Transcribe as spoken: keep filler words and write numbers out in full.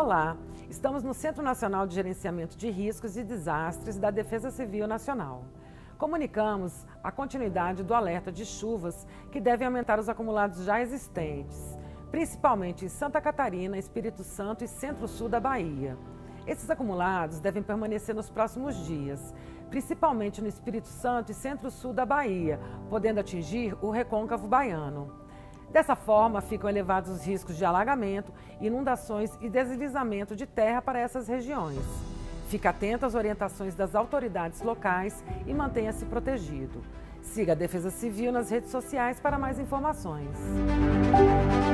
Olá, estamos no Centro Nacional de Gerenciamento de Riscos e Desastres da Defesa Civil Nacional. Comunicamos a continuidade do alerta de chuvas que devem aumentar os acumulados já existentes, principalmente em Santa Catarina, Espírito Santo e centro-sul da Bahia. Esses acumulados devem permanecer nos próximos dias, principalmente no Espírito Santo e centro-sul da Bahia, podendo atingir o recôncavo baiano. Dessa forma, ficam elevados os riscos de alagamento, inundações e deslizamento de terra para essas regiões. Fique atento às orientações das autoridades locais e mantenha-se protegido. Siga a Defesa Civil nas redes sociais para mais informações.